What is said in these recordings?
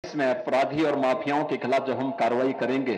में अपराधी और माफियाओं के खिलाफ जब हम कार्रवाई करेंगे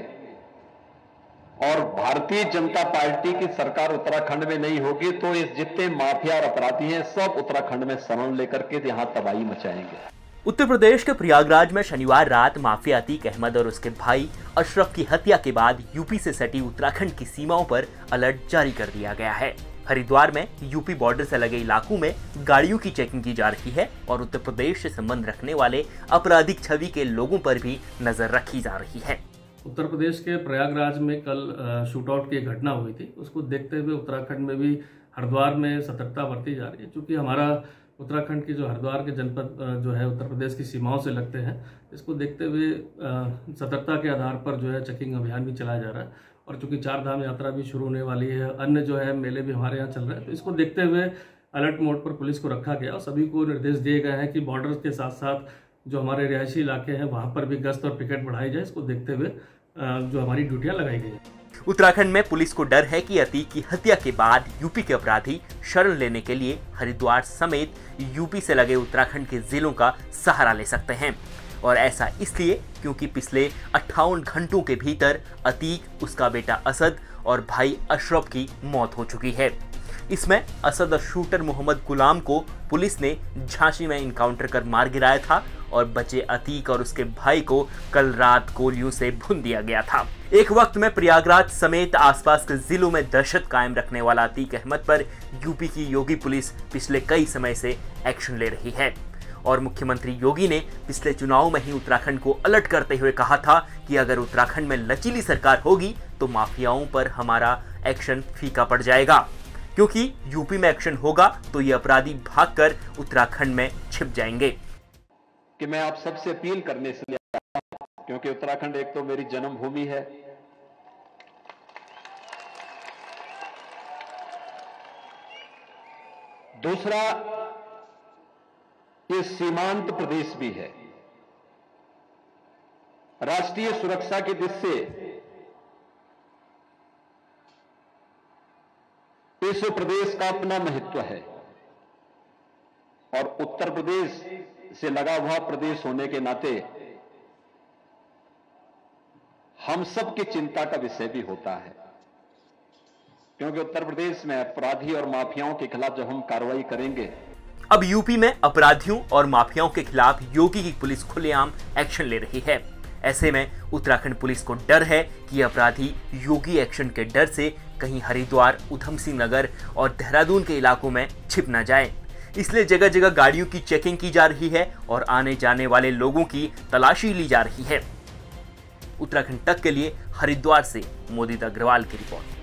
और भारतीय जनता पार्टी की सरकार उत्तराखंड में नहीं होगी तो इस जितने माफिया और अपराधी हैं सब उत्तराखंड में शरण लेकर के यहां तबाही मचाएंगे। उत्तर प्रदेश के प्रयागराज में शनिवार रात माफिया अतीक अहमद और उसके भाई अशरफ की हत्या के बाद यूपी से सटी उत्तराखंड की सीमाओं पर अलर्ट जारी कर दिया गया है। हरिद्वार में यूपी बॉर्डर से लगे इलाकों में गाड़ियों की चेकिंग की जा रही है और उत्तर प्रदेश से संबंध रखने वाले आपराधिक छवि के लोगों पर भी नजर रखी जा रही है। उत्तर प्रदेश के प्रयागराज में कल शूटआउट की घटना हुई थी, उसको देखते हुए उत्तराखंड में भी हरिद्वार में सतर्कता बरती जा रही है। क्योंकि हमारा उत्तराखंड की जो हरिद्वार के जनपद जो है उत्तर प्रदेश की सीमाओं से लगते हैं, इसको देखते हुए सतर्कता के आधार पर जो है चेकिंग अभियान भी चलाया जा रहा है। और चूंकि 4 धाम यात्रा भी शुरू होने वाली है, अन्य जो है मेले भी हमारे यहाँ चल रहे हैं, तो इसको देखते हुए अलर्ट मोड पर पुलिस को रखा गया और सभी को निर्देश दिए गए हैं कि बॉर्डर के साथ साथ जो हमारे रिहायशी इलाके हैं वहाँ पर भी गश्त और पिकेट बढ़ाई जाए। इसको देखते हुए जो हमारी ड्यूटियाँ लगाई गई हैं। उत्तराखंड में पुलिस को डर है कि अतीक की हत्या के बाद यूपी के अपराधी शरण लेने के लिए हरिद्वार समेत यूपी से लगे उत्तराखंड के जिलों का सहारा ले सकते हैं। और ऐसा इसलिए क्योंकि पिछले 58 घंटों के भीतर अतीक, उसका बेटा असद और भाई अशरफ की मौत हो चुकी है। इसमें असद और शूटर मोहम्मद गुलाम को पुलिस ने झांसी में इनकाउंटर कर मार गिराया था और बचे अतीक और उसके भाई को कल रात गोलियों से भून दिया गया था। एक वक्त में प्रयागराज समेत आसपास के जिलों में दहशत कायम रखने वाला अतीक अहमद पर यूपी की योगी पुलिस पिछले कई समय से एक्शन ले रही है और मुख्यमंत्री योगी ने पिछले चुनाव में ही उत्तराखंड को अलर्ट करते हुए कहा था कि अगर उत्तराखंड में लचीली सरकार होगी तो माफियाओं पर हमारा एक्शन फीका पड़ जाएगा, क्योंकि यूपी में एक्शन होगा तो ये अपराधी भागकर उत्तराखंड में छिप जाएंगे। कि मैं आप सबसे अपील करने से आया हूं, क्योंकि उत्तराखंड एक तो मेरी जन्मभूमि है, दूसरा ये सीमांत प्रदेश भी है। राष्ट्रीय सुरक्षा की दृष्टि से इस प्रदेश का अपना महत्व है और उत्तर प्रदेश से लगा हुआ प्रदेश होने के नाते हम सब की चिंता का विषय भी होता है, क्योंकि उत्तर प्रदेश में अपराधी और माफियाओं के खिलाफ जब हम कार्रवाई करेंगे। अब यूपी में अपराधियों और माफियाओं के खिलाफ योगी की पुलिस खुलेआम एक्शन ले रही है। ऐसे में उत्तराखंड पुलिस को डर है कि अपराधी योगी एक्शन के डर से कहीं हरिद्वार, ऊधम सिंह नगर और देहरादून के इलाकों में छिप न जाए। इसलिए जगह जगह गाड़ियों की चेकिंग की जा रही है और आने जाने वाले लोगों की तलाशी ली जा रही है। उत्तराखंड तक के लिए हरिद्वार से मोदित अग्रवाल की रिपोर्ट।